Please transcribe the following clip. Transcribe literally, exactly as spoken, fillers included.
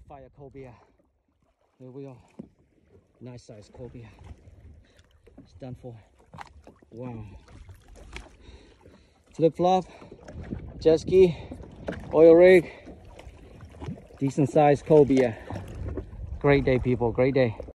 fire cobia. Here we are. Nice size cobia. It's done for. Wow. Flip flop, jet ski, oil rig, decent size cobia. Great day, people. Great day.